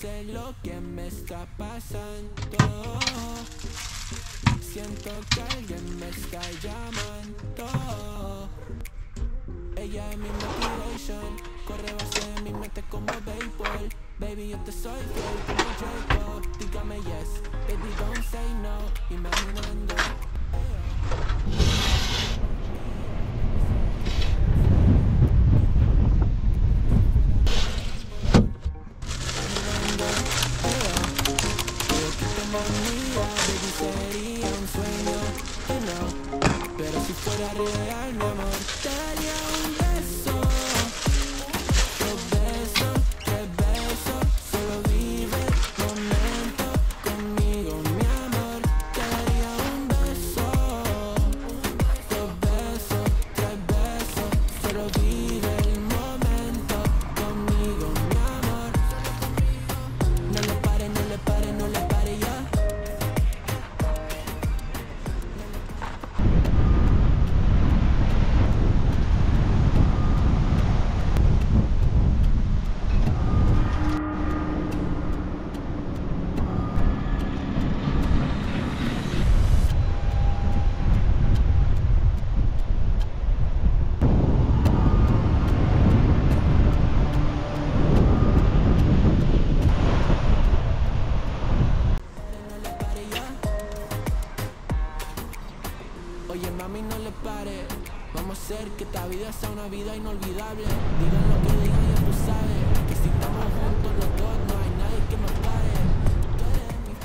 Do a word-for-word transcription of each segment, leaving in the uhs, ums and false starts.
sé lo que me está pasando. Siento que alguien me está llamando. Ella es mi motivation, corre base de mi mente como béisbol. Baby, yo te soy fiel como Jacob. Dígame yes, baby, don't say no. Imaginando. Baby, sería un sueño, you know. Pero si fuera real, mi amor, te daría un beso, dos besos, tres besos. Solo vive el momento conmigo, mi amor. Te daría un beso, dos besos, tres besos. Solo vive el momento conmigo, mi amor. No le pare, no le pare, no le pare ya. Oye mami, no le pare. Vamos a hacer que esta vida sea una vida inolvidable. Digan lo que digan, ya tú sabes que si estamos juntos los dos no hay nadie que nos pare. Tú eres mi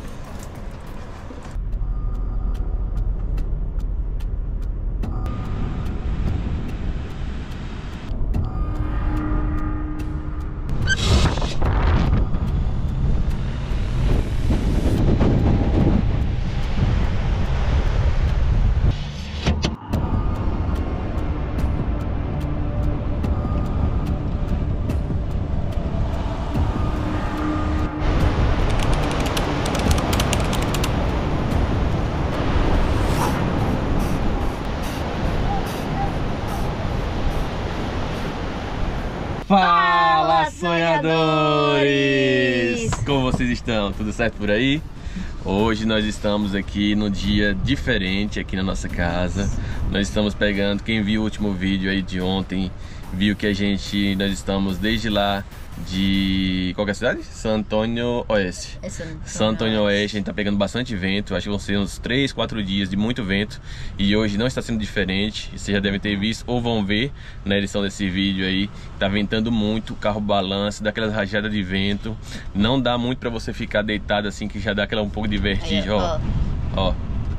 Fala, sonhadores! Como vocês estão? Tudo certo por aí? Hoje nós estamos aqui num dia diferente aqui na nossa casa. Nós estamos pegando, quem viu o último vídeo aí de ontem, viu que a gente, nós estamos desde lá de... qual que é a cidade? San Antônio Oeste. É San Antônio San Antônio Oeste, a gente tá pegando bastante vento. Acho que vão ser uns três, quatro dias de muito vento. E hoje não está sendo diferente. Vocês já devem ter visto ou vão ver na edição desse vídeo aí. Tá ventando muito, o carro balança, dá aquelas rajadas de vento. Não dá muito pra você ficar deitado assim, que já dá aquela um pouco de vertigem. Aí, ó, ó.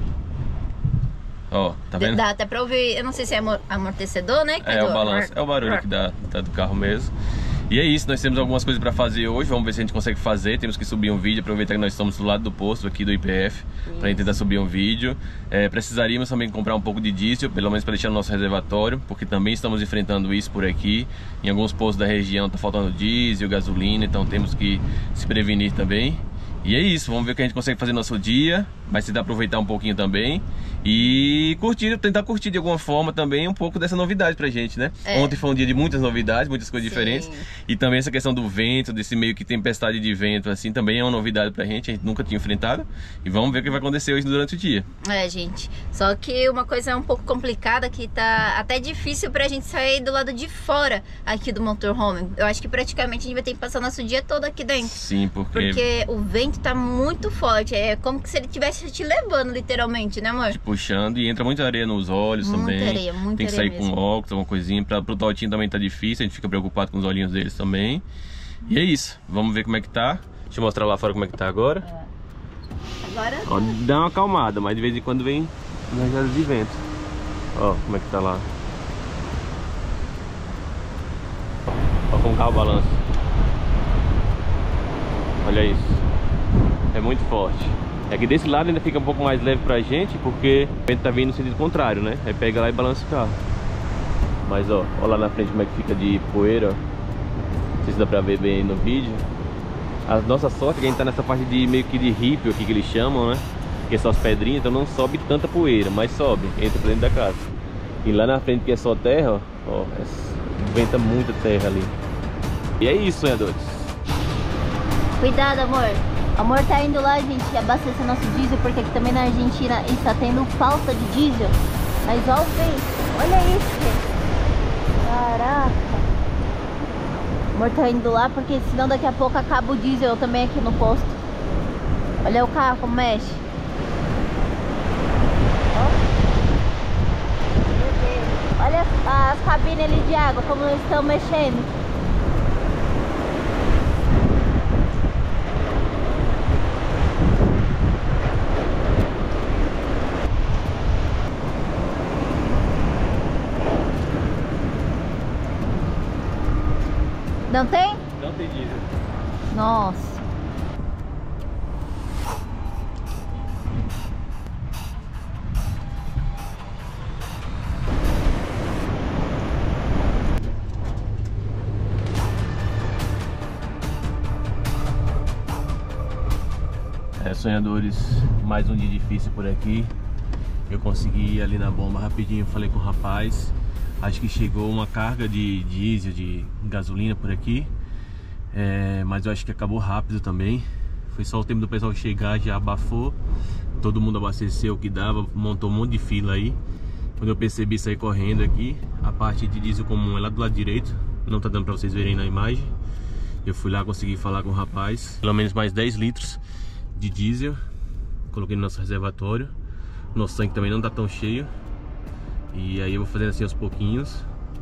Ó, tá vendo? Dá até pra ouvir, eu não sei se é amortecedor, né? É, o balanço, é o barulho que dá, dá do carro mesmo. E é isso, nós temos algumas coisas para fazer hoje. Vamos ver se a gente consegue fazer. Temos que subir um vídeo, aproveitar que nós estamos do lado do posto aqui do I P F, para tentar subir um vídeo. é, Precisaríamos também comprar um pouco de diesel, pelo menos para deixar no nosso reservatório, porque também estamos enfrentando isso por aqui. Em alguns postos da região tá faltando diesel, gasolina, então temos que se prevenir também. E é isso, vamos ver o que a gente consegue fazer no nosso dia. Vai tentar aproveitar um pouquinho também e curtir, tentar curtir de alguma forma também um pouco dessa novidade pra gente, né? É. Ontem foi um dia de muitas novidades, muitas coisas Sim. diferentes. E também essa questão do vento, desse meio que tempestade de vento assim, também é uma novidade pra gente, a gente nunca tinha enfrentado. E vamos ver o que vai acontecer hoje durante o dia. É, gente, só que uma coisa um pouco complicada, que tá até difícil pra gente sair do lado de fora aqui do motorhome. Eu acho que praticamente a gente vai ter que passar nosso dia todo aqui dentro. Sim, porque... Porque o vento tá muito forte, é como se ele estivesse te levando literalmente, né amor? Te puxando, e entra muita areia nos olhos muita também. Areia, muita Tem que areia sair mesmo. com óculos, alguma coisinha. Pra, pro Totinho também tá difícil, a gente fica preocupado com os olhinhos deles também. E é isso, vamos ver como é que tá. Deixa eu mostrar lá fora como é que tá agora. É. Agora... Ó, dá uma acalmada, mas de vez em quando vem rajadas de vento. Ó, como é que tá lá. Ó como o carro balança. Olha isso. É muito forte. É que desse lado ainda fica um pouco mais leve pra gente, porque o vento tá vindo no sentido contrário, né? Aí pega lá e balança o carro. Mas ó, ó lá na frente como é que fica de poeira, ó. Não sei se dá pra ver bem aí no vídeo. A nossa sorte é que a gente tá nessa parte de meio que de rípio aqui que eles chamam, né? Que é só as pedrinhas, então não sobe tanta poeira, mas sobe, entra pra dentro da casa. E lá na frente que é só terra, ó, ó é, venta muita terra ali. E é isso, sonhadores. Cuidado, amor. Amor tá indo lá, gente, abastecer nosso diesel, porque aqui também na Argentina está tendo falta de diesel. Mas olha o vento, olha isso, gente. Caraca. Amor tá indo lá, porque senão daqui a pouco acaba o diesel também aqui no posto. Olha o carro como mexe. Olha as, as cabines ali de água, como estão mexendo. Não tem? Não tem diesel. Nossa. É, sonhadores, mais um dia difícil por aqui. Eu consegui ir ali na bomba rapidinho, falei com o rapaz. Acho que chegou uma carga de diesel, de gasolina por aqui, é, mas eu acho que acabou rápido também. Foi só o tempo do pessoal chegar, já abafou. Todo mundo abasteceu o que dava, montou um monte de fila aí. Quando eu percebi, sair correndo aqui. A parte de diesel comum é lá do lado direito, não tá dando pra vocês verem na imagem. Eu fui lá, consegui falar com o rapaz. Pelo menos mais dez litros de diesel. Coloquei no nosso reservatório. Nosso tanque também não tá tão cheio. E aí eu vou fazendo assim aos pouquinhos,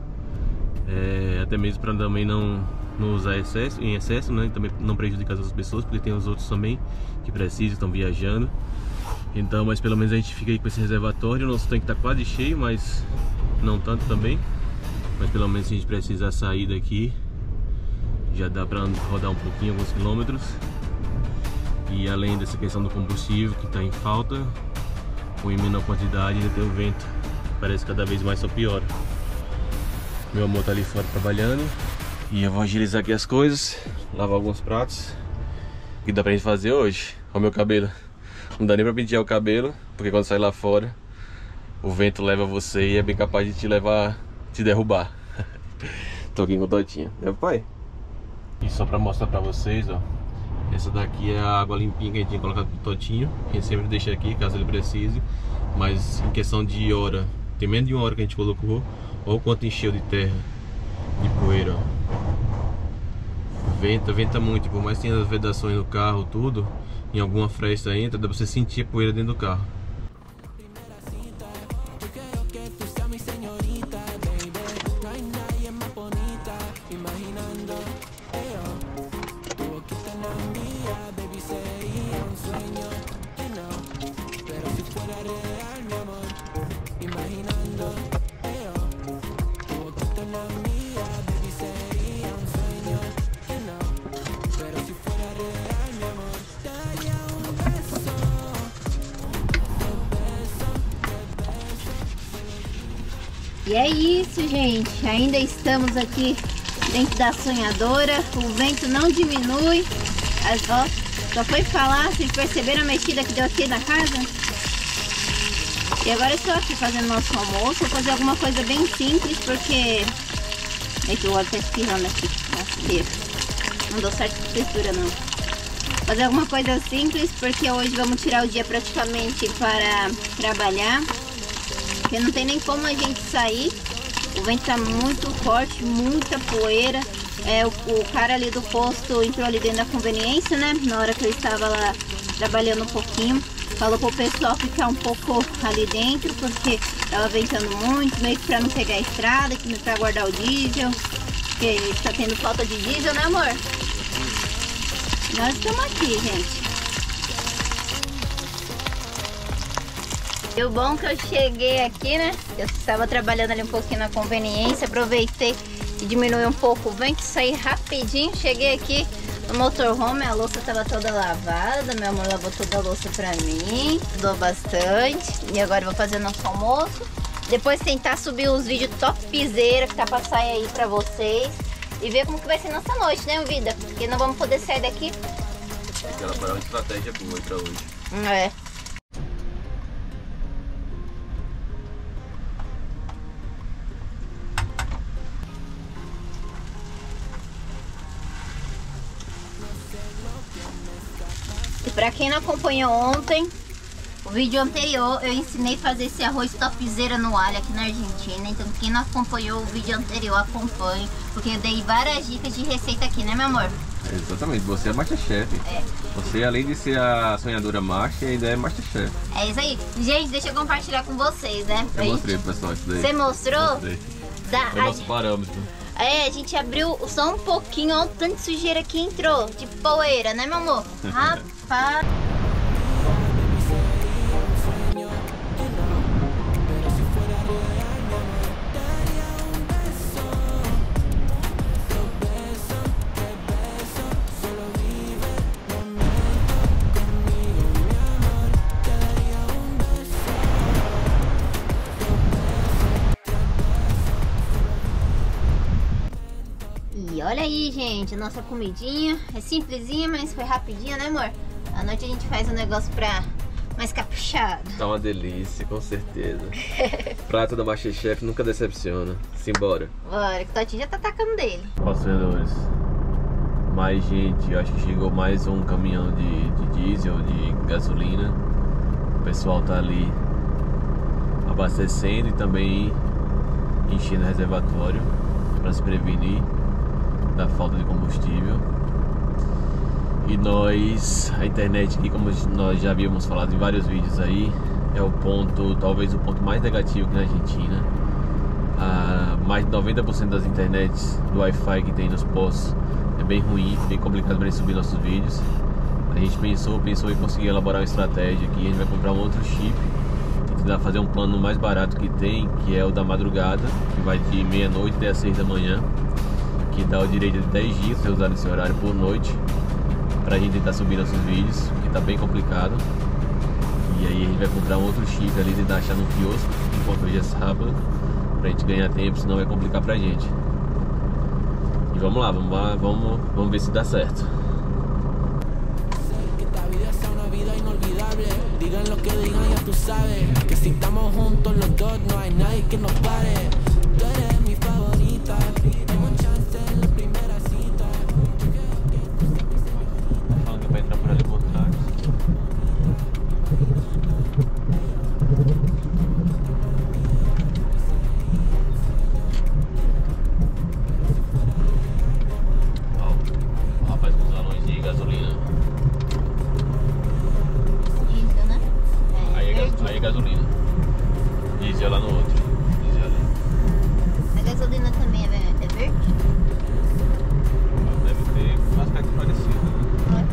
é, até mesmo para também não, não usar excesso, em excesso, né? E também não prejudicar as outras pessoas, porque tem os outros também que precisam, estão viajando. Então, mas pelo menos a gente fica aí com esse reservatório. O nosso tanque tá quase cheio, mas não tanto também. Mas pelo menos se a gente precisar sair daqui, já dá para rodar um pouquinho, alguns quilômetros. E além dessa questão do combustível que está em falta, com em menor quantidade, ainda tem o vento. Parece que cada vez mais só piora. Meu amor tá ali fora trabalhando. E eu vou agilizar aqui as coisas, lavar alguns pratos. O que dá pra gente fazer hoje? Olha o meu cabelo. Não dá nem pra pentear o cabelo, porque quando sai lá fora, o vento leva você e é bem capaz de te levar, te derrubar. Tô aqui com o Totinho, né, pai? E só pra mostrar pra vocês, ó. Essa daqui é a água limpinha que a gente tinha colocado pro Totinho. A gente sempre deixa aqui, caso ele precise. Mas em questão de hora, tem menos de uma hora que a gente colocou. Olha o quanto encheu de terra, de poeira, ó. Venta, venta muito. Por mais que tenha as vedações no carro, tudo, em alguma fresta entra, dá pra você sentir a poeira dentro do carro. E é isso, gente. Ainda estamos aqui dentro da sonhadora. O vento não diminui. As, ó, só foi falar, vocês perceberam a mexida que deu aqui na casa? E agora estou aqui fazendo nosso almoço. Vou fazer alguma coisa bem simples, porque... É que eu vou até espirrando aqui. Nossa, não deu certo com textura, não. Fazer alguma coisa simples, porque hoje vamos tirar o dia praticamente para trabalhar. Porque não tem nem como a gente sair. O vento tá muito forte, muita poeira. É, o, o cara ali do posto entrou ali dentro da conveniência, né? Na hora que eu estava lá trabalhando um pouquinho. Falou pro pessoal ficar um pouco ali dentro, porque tava ventando muito, meio que pra não pegar a estrada, que pra guardar o diesel. Porque está tendo falta de diesel, né, amor? Nós estamos aqui, gente. E o bom que eu cheguei aqui, né? Eu estava trabalhando ali um pouquinho na conveniência, aproveitei e diminuí um pouco o vento, saí rapidinho, cheguei aqui no motorhome, a louça estava toda lavada, meu amor lavou toda a louça pra mim, ajudou bastante. E agora eu vou fazer nosso almoço, depois tentar subir os vídeos topzera que tá pra sair aí pra vocês e ver como que vai ser nossa noite, né, vida? Porque não vamos poder sair daqui. Aquela foi uma estratégia boa pra hoje. É. Pra quem não acompanhou ontem, o vídeo anterior, eu ensinei a fazer esse arroz topzera no alho aqui na Argentina. Então quem não acompanhou o vídeo anterior, acompanhe, porque eu dei várias dicas de receita aqui, né, meu amor? Exatamente, você é Masterchef. É. Você, além de ser a sonhadora master, ainda é Masterchef. É isso aí. Gente, deixa eu compartilhar com vocês, né? Eu mostrei pro pessoal isso daí. Você mostrou? Mostrei. Da, É o nosso parâmetro. É, a gente abriu só um pouquinho, olha o tanto de sujeira que entrou, de poeira, né, meu amor? Rapaz. E olha aí, gente, a nossa comidinha é simplesinha, mas foi rapidinha, né, amor? À noite a gente faz um negócio pra mais caprichado. Tá uma delícia, com certeza. Prato da Masterchef nunca decepciona. Simbora. Bora, que o Totinho já tá atacando dele. Ó, sonhadores. Mais gente, acho que chegou mais um caminhão de, de diesel, de gasolina. O pessoal tá ali abastecendo e também enchendo o reservatório para se prevenir da falta de combustível. E nós, a internet aqui, como nós já havíamos falado em vários vídeos aí, é o ponto, talvez o ponto mais negativo aqui na Argentina. Ah, mais de noventa por cento das internets do Wi-Fi que tem nos postos é bem ruim, bem complicado para subir nossos vídeos. A gente pensou, pensou em conseguir elaborar uma estratégia aqui. A gente vai comprar um outro chip e tentar fazer um plano mais barato que tem, que é o da madrugada, que vai de meia-noite até as seis da manhã, que dá o direito de dez dias ser usado esse horário por noite, pra gente tentar subir nossos vídeos, que tá bem complicado. E aí a gente vai comprar um outro chip ali, tentar achar no quiosco, enquanto hoje é sábado, pra gente ganhar tempo, senão vai complicar pra gente. E vamos lá, vamos lá, vamos, vamos ver se dá certo. Que esta vida sea una vida inolvidable. Digan lo que digan, ya tú sabes que si estamos juntos los dos, no hay nadie que nos pare. Tú eres mi favorita, tengo un chance en la primera cita. Falando que vai entrar por ali por trás. Ó, o rapaz com os galões de gasolina. Diesel, né? É, Aí é, verde. gas- aí é gasolina. Diesel lá no outro. Diesel ali. A gasolina também é, é verde? Deve ter aspecto parecido. Olha.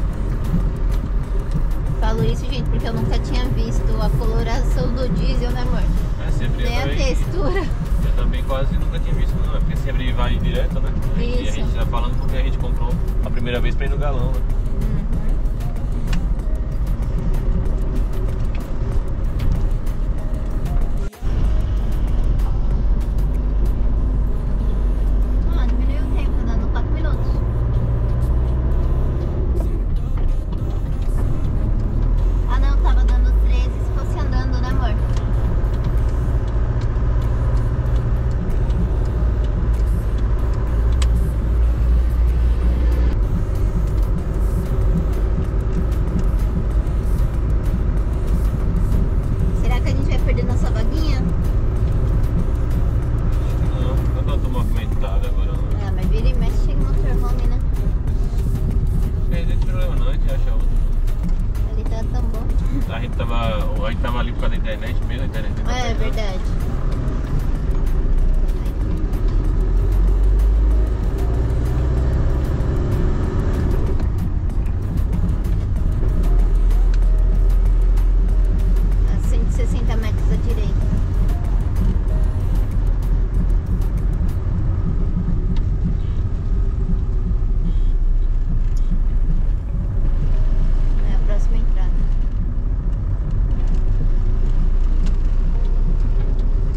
Falo isso, gente, porque eu nunca tinha visto a coloração do diesel, né, amor? É, sempre Nem eu a também, textura. eu também quase nunca tinha visto, não. É porque sempre vai direto, né? E a Isso. gente tá falando porque a gente comprou a primeira vez pra ir no galão, né? Ah, diminuiu o tempo, dando quatro minutos. Ah não, tava dando treze se fosse andando, né, amor? Será que a gente vai perder nossa vaguinha? Não, não tá tão movimentado agora, não. Ah, mas vira e mexe, chega no motorhome, né? Não tem problema não, a gente acha outro. Ali tá tão bom. A gente tava, a gente tava ali por causa da internet mesmo, a internet não tá É pegando. verdade. A cento e sessenta metros à direita. É a próxima entrada.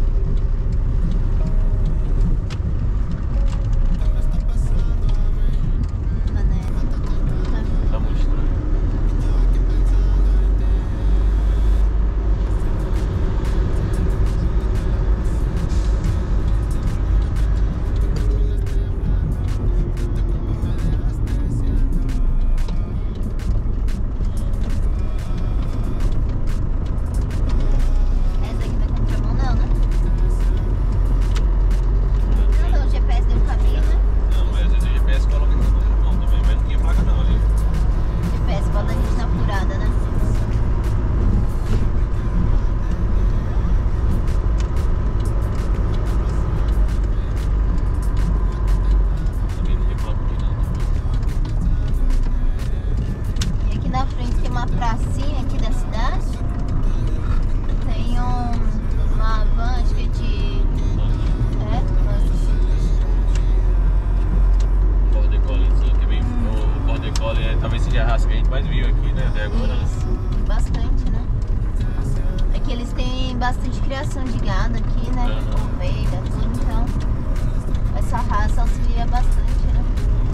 bastante criação de gado aqui, né? Uhum. Ovelha, tudo, então essa raça auxilia bastante, né?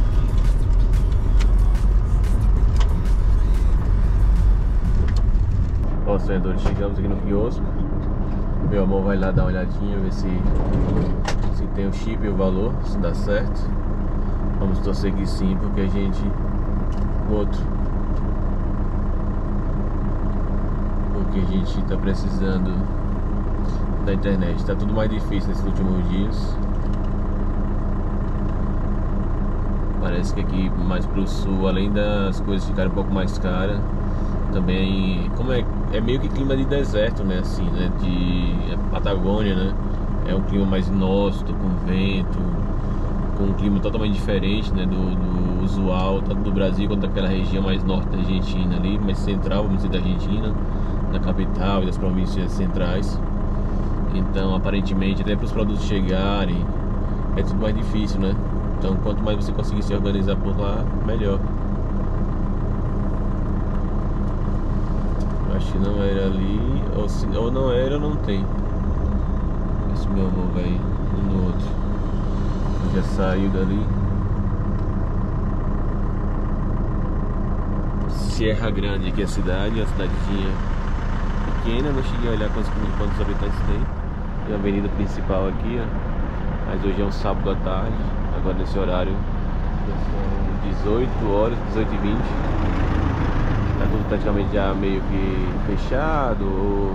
Ó, sonhadores, chegamos aqui no quiosco. Meu amor vai lá dar uma olhadinha, ver se, se tem o chip e o valor, se dá certo. Vamos torcer que sim, porque a gente... Outro. Porque a gente tá precisando da internet. Tá tudo mais difícil nesses últimos dias. Parece que aqui mais pro sul, além das coisas ficarem um pouco mais caras, também, como é, é meio que clima de deserto, né, assim, né, de Patagônia, né, é um clima mais inóspito, com vento, com um clima totalmente diferente, né, do, do usual, tanto do Brasil quanto daquela região mais norte da Argentina ali, mais central, vamos dizer, da Argentina, da capital e das províncias centrais. Então, aparentemente, até para os produtos chegarem, é tudo mais difícil, né, então quanto mais você conseguir se organizar por lá, melhor. Acho que não era ali, ou, se, ou não era ou não tem. Esse meu amor vai um no outro. Já saiu dali. Serra Grande, aqui é a cidade, é uma cidadezinha pequena, não cheguei a olhar quantos, quantos habitantes tem. Tem a avenida principal aqui, ó. Mas hoje é um sábado à tarde, agora nesse horário são dezoito horas, dezoito e vinte. Tá tudo praticamente já meio que fechado ou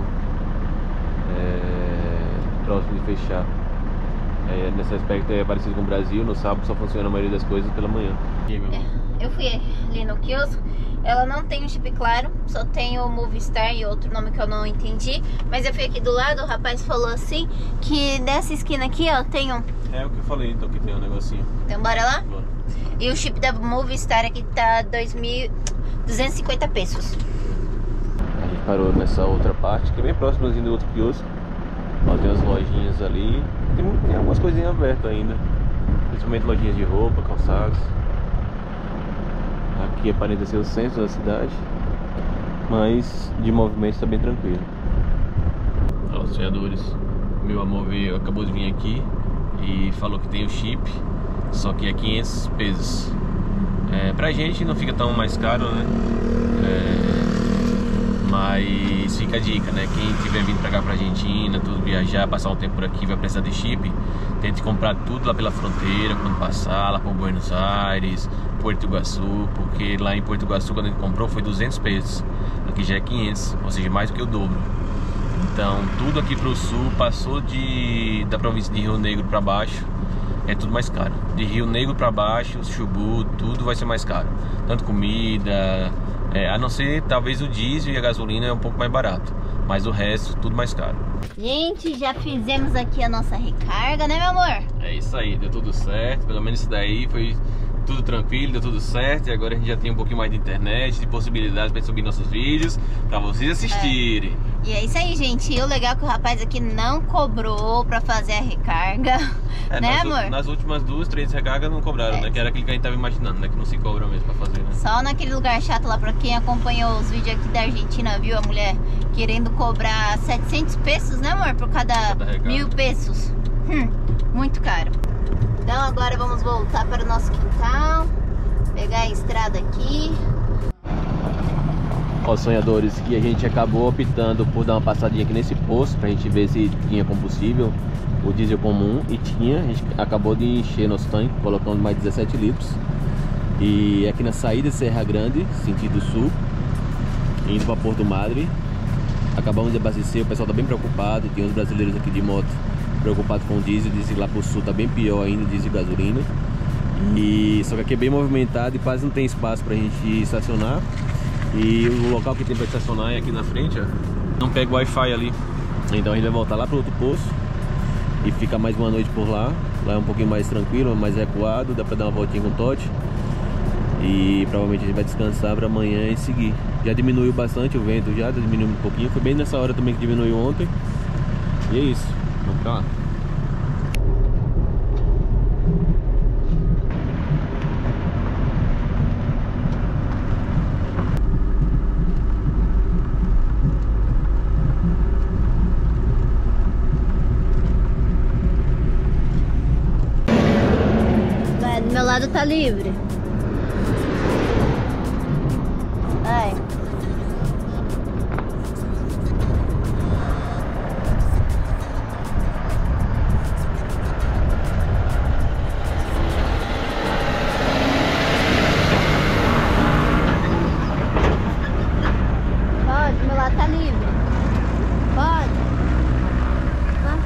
é, próximo de fechar. É, nesse aspecto é parecido com o Brasil, no sábado só funciona a maioria das coisas pela manhã. E, meu... é, eu fui ali no quiosco, ela não tem um chip claro, só tem o Movistar e outro nome que eu não entendi. Mas eu fui aqui do lado, o rapaz falou assim, que dessa esquina aqui, ó, tem um... É o que eu falei, então, que tem um negocinho. Então bora lá? Bora. E o chip da Movistar aqui tá dois mil duzentos e cinquenta pesos. A gente parou nessa outra parte, que é bem próximozinho do outro quiosco. Ó, tem umas lojinhas ali. Tem, tem algumas coisinhas abertas ainda, principalmente lojinhas de roupa, calçados. Aqui aparenta ser o centro da cidade, mas de movimento está bem tranquilo. Ó, os sonhadores, meu amor veio, acabou de vir aqui e falou que tem o chip, só que é quinhentos pesos. É, pra gente não fica tão mais caro, né? É, mas fica a dica, né? Quem tiver vindo pra cá, pra Argentina, tudo, viajar, passar um tempo por aqui, vai precisar de chip, tente comprar tudo lá pela fronteira, quando passar, lá por Buenos Aires, Porto Iguaçu, porque lá em Porto Iguaçu, quando a gente comprou, foi duzentos pesos, aqui já é quinhentos, ou seja, mais do que o dobro. Então, tudo aqui pro sul, passou de, da província de Rio Negro pra baixo, é tudo mais caro. De Rio Negro pra baixo, Chubut, tudo vai ser mais caro. Tanto comida, é, a não ser talvez o diesel e a gasolina é um pouco mais barato, mas o resto tudo mais caro. Gente, já fizemos aqui a nossa recarga, né, meu amor? É isso aí, deu tudo certo. Pelo menos isso daí foi tudo tranquilo, deu tudo certo. E agora a gente já tem um pouquinho mais de internet, de possibilidades para subir nossos vídeos, para vocês assistirem. É. E é isso aí, gente. E o legal é que o rapaz aqui não cobrou pra fazer a recarga. É, né, nas, amor? Nas últimas duas, três recargas não cobraram, é. né? Que era aquilo que a gente tava imaginando, né? Que não se cobra mesmo pra fazer, né? Só naquele lugar chato lá, pra quem acompanhou os vídeos aqui da Argentina, viu a mulher querendo cobrar setecentos pesos, né, amor? Por cada, cada mil pesos. Hum, muito caro. Então agora vamos voltar para o nosso quintal, pegar a estrada aqui. Ó, sonhadores, e a gente acabou optando por dar uma passadinha aqui nesse posto pra gente ver se tinha combustível, o diesel comum, e tinha. A gente acabou de encher nosso tanque, colocando mais dezessete litros. E aqui na saída de Serra Grande, sentido sul, indo para Porto Madre, acabamos de abastecer. O pessoal tá bem preocupado, tem uns brasileiros aqui de moto preocupados com o diesel, dizem que lá pro sul tá bem pior ainda, diesel e gasolina. E só que aqui é bem movimentado e quase não tem espaço pra gente estacionar. E o local que tem para estacionar é aqui na frente, ó. Não pega o Wi-Fi ali. Então a gente vai voltar lá para outro posto e fica mais uma noite por lá. Lá é um pouquinho mais tranquilo, mais recuado, dá para dar uma voltinha com o Totti. E provavelmente a gente vai descansar para amanhã e seguir. Já diminuiu bastante o vento, já diminuiu um pouquinho. Foi bem nessa hora também que diminuiu ontem. E é isso, vamos pra lá. tá livre. Vai. Pode, meu lado tá livre. Pode. Vai.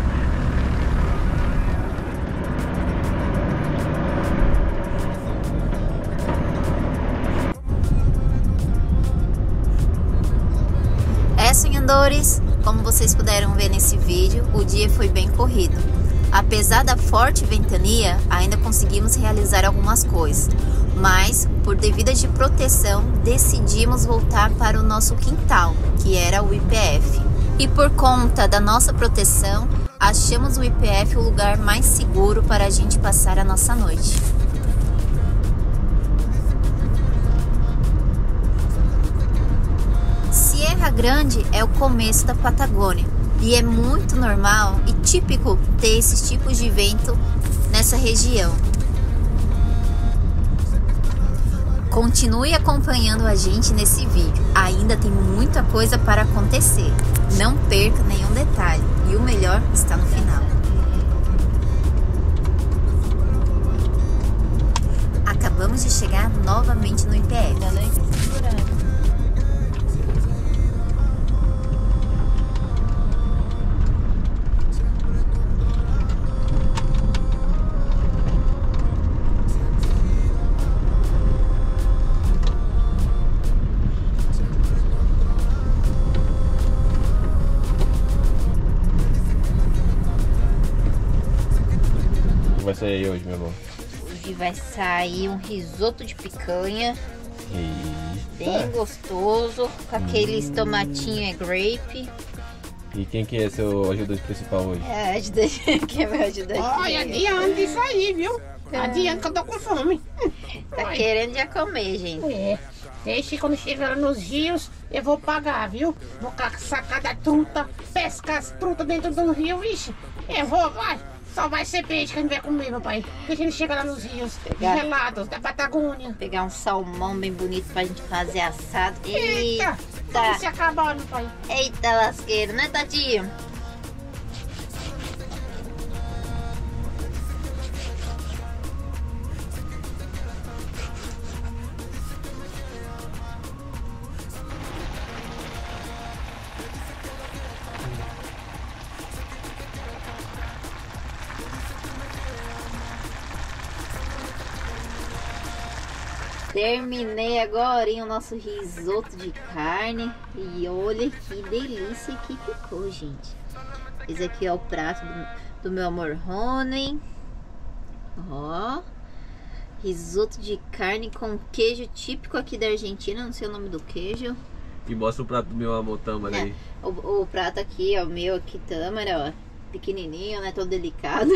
É, sonhadores, como vocês puderam ver nesse vídeo, o dia foi bem corrido. Apesar da forte ventania, ainda conseguimos realizar algumas coisas, mas por devida de proteção, decidimos voltar para o nosso quintal, que era o I P F. E por conta da nossa proteção, achamos o I P F o lugar mais seguro para a gente passar a nossa noite. Sierra Grande é o começo da Patagônia e é muito normal e típico ter esses tipos de vento nessa região. Continue acompanhando a gente nesse vídeo, ainda tem muita coisa para acontecer. Não perca nenhum detalhe e o melhor está no final. Acabamos de chegar novamente no I P F. Vai sair hoje, meu amor? Hoje vai sair um risoto de picanha. Eita. Bem gostoso, com aqueles tomatinhos grape. E quem que é seu ajudante principal hoje? É, ajudante. Quem vai ajudar? Olha, adianta isso aí, viu? Adianta que eu tô com fome. Tá Oi. querendo já comer, gente. É, deixe quando chegar nos rios, eu vou pagar, viu? Vou sacar da truta, pescar as trutas dentro do rio, vixe. Eu vou, vai. Só vai ser peixe que a gente vai comer, meu pai. Deixa ele chegar lá nos rios Pegar. gelados da Patagônia. Pegar um salmão bem bonito pra gente fazer assado. Eita! Vamos se acabar, meu pai. Eita lasqueiro, né, Tadinho? Terminei agora o nosso risoto de carne. E olha que delícia que ficou, gente. Esse aqui é o prato do, do meu amor Rony. Ó, risoto de carne com queijo típico aqui da Argentina. Não sei o nome do queijo. E mostra o prato do meu amor Tâmara aí. O, o prato aqui, ó, o meu aqui Tâmara, ó. Pequenininho, né? Todo delicado.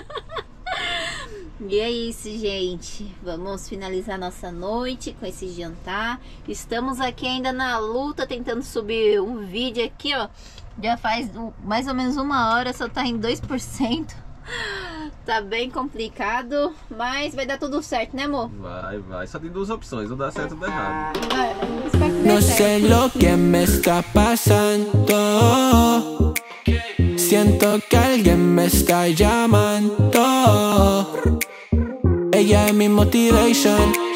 E é isso, gente. Vamos finalizar nossa noite com esse jantar. Estamos aqui ainda na luta, tentando subir um vídeo aqui, ó. Já faz mais ou menos uma hora, só tá em dois por cento. Tá bem complicado, mas vai dar tudo certo, né, amor? Vai, vai. Só tem duas opções, ou dá certo ou dá errado. Vai, espero que dê No certo. sé lo que me está pasando. Siento que alguien me está llamando. Ella es mi motivation.